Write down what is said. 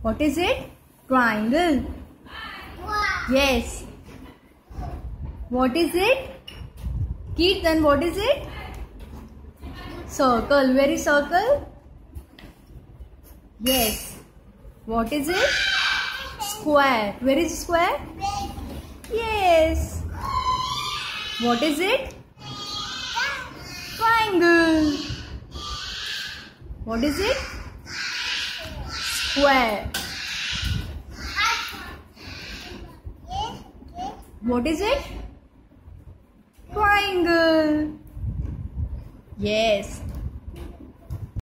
What is it? Triangle. Yes. What is it? Kirtan, what is it? Circle. Where is circle? Yes. What is it? Square. Where is square? Yes. What is it? Triangle. What is it? Square. What is it? Triangle. Yes.